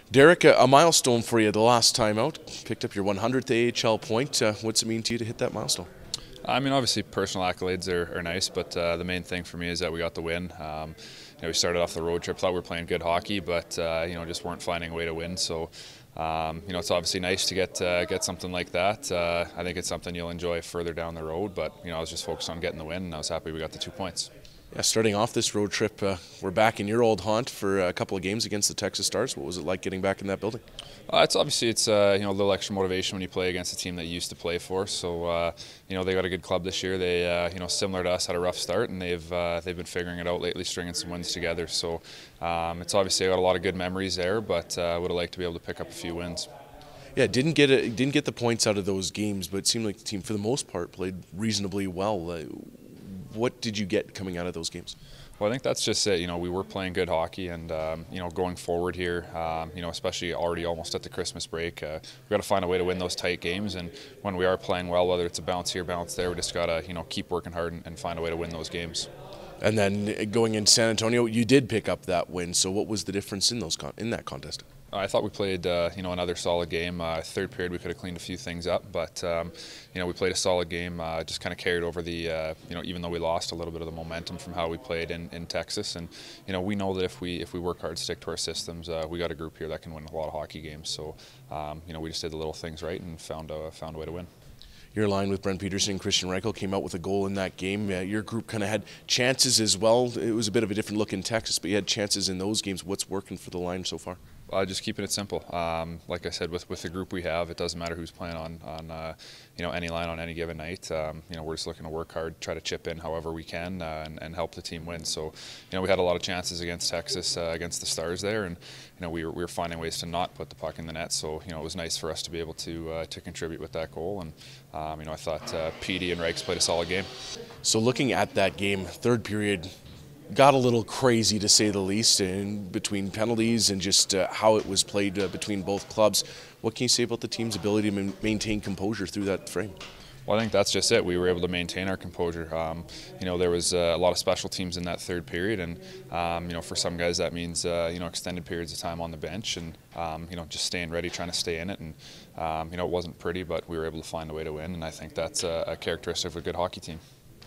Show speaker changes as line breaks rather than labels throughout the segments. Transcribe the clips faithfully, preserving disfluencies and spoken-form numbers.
Derek, a, a milestone for you the last time out. Picked up your one hundredth A H L point. Uh, what's it mean to you to hit that milestone?
I mean, obviously, personal accolades are, are nice, but uh, the main thing for me is that we got the win. Um, you know, we started off the road trip, thought we were playing good hockey, but uh, you know, just weren't finding a way to win. So, um, you know, it's obviously nice to get uh, get something like that. Uh, I think it's something you'll enjoy further down the road. But you know, I was just focused on getting the win, and I was happy we got the two points.
Yeah, starting off this road trip, uh, we're back in your old haunt for a couple of games against the Texas Stars. What was it like getting back in that building?
Uh, it's obviously it's uh, you know a little extra motivation when you play against a team that you used to play for. So uh, you know they got a good club this year. They uh, you know similar to us had a rough start, and they've uh, they've been figuring it out lately, stringing some wins together. So um, it's obviously got a lot of good memories there, but uh, would have liked to be able to pick up a few wins.
Yeah, didn't get a, didn't get the points out of those games, but it seemed like the team for the most part played reasonably well. Uh, what did you get coming out of those games?
Well, I think that's just it. You know, we were playing good hockey, and um, you know, going forward here, um, you know, especially already almost at the Christmas break, uh, we got to find a way to win those tight games. And when we are playing well, whether it's a bounce here, bounce there, we just got to you know keep working hard and, and find a way to win those games.
And then going into San Antonio, you did pick up that win. So what was the difference in those con in that contest?
I thought we played, uh, you know, another solid game. Uh, third period, we could have cleaned a few things up, but um, you know, we played a solid game. Uh, just kind of carried over the, uh, you know, even though we lost a little bit of the momentum from how we played in, in Texas. And you know, we know that if we if we work hard, stick to our systems, uh, we got a group here that can win a lot of hockey games. So um, you know, we just did the little things right and found a found a way to win.
Your line with Brent Peterson and Christian Reichel came out with a goal in that game. Uh, your group kind of had chances as well. It was a bit of a different look in Texas, but you had chances in those games. What's working for the line so far?
Uh, just keeping it simple. Um, like I said, with with the group we have, it doesn't matter who's playing on on uh, you know any line on any given night. Um, you know, we're just looking to work hard, try to chip in however we can, uh, and, and help the team win. So, you know, we had a lot of chances against Texas, uh, against the Stars there, and you know we were we were finding ways to not put the puck in the net. So, you know, it was nice for us to be able to uh, to contribute with that goal. And um, you know, I thought uh, Petey and Reichs played a solid game.
So, looking at that game, third period got a little crazy to say the least, in between penalties and just uh, how it was played uh, between both clubs. What can you say about the team's ability to maintain composure through that frame?
Well, I think that's just it. We were able to maintain our composure. Um, you know, there was uh, a lot of special teams in that third period, and um, you know, for some guys that means uh, you know extended periods of time on the bench, and um, you know, just staying ready, trying to stay in it. And um, you know, it wasn't pretty, but we were able to find a way to win, and I think that's a, a characteristic of a good hockey team.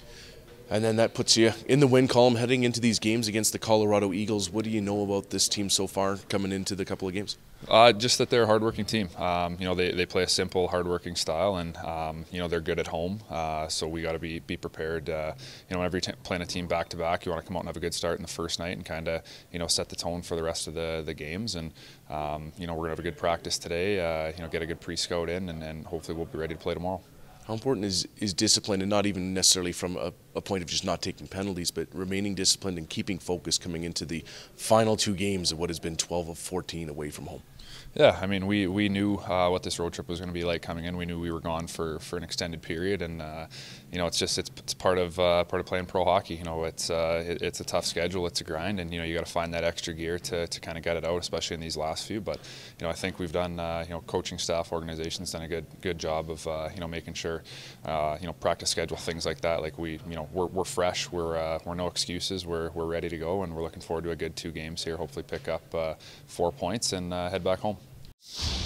And then that puts you in the win column heading into these games against the Colorado Eagles. What do you know about this team so far coming into the couple of games?
Uh, just that they're a hardworking team. Um, you know, they, they play a simple, hardworking style, and um, you know they're good at home. Uh, so we got to be be prepared. Uh, you know, whenever you're playing a team back to back, you want to come out and have a good start in the first night and kind of you know set the tone for the rest of the the games. And um, you know we're gonna have a good practice today. Uh, you know, get a good pre-scout in, and, and hopefully we'll be ready to play tomorrow.
How important is, is discipline, and not even necessarily from a, a point of just not taking penalties, but remaining disciplined and keeping focus coming into the final two games of what has been twelve of fourteen away from home?
Yeah, I mean, we we knew uh, what this road trip was going to be like coming in. We knew we were gone for, for an extended period, and uh, you know, it's just it's, it's part of uh, part of playing pro hockey. You know, it's uh, it, it's a tough schedule, it's a grind, and you know, you got to find that extra gear to, to kind of get it out, especially in these last few. But you know, I think we've done uh, you know, coaching staff, organizations done a good good job of uh, you know making sure uh, you know practice schedule, things like that. Like we you know we're we're fresh, we're uh, we're no excuses, we're we're ready to go, and we're looking forward to a good two games here. Hopefully, pick up uh, four points and uh, head back home.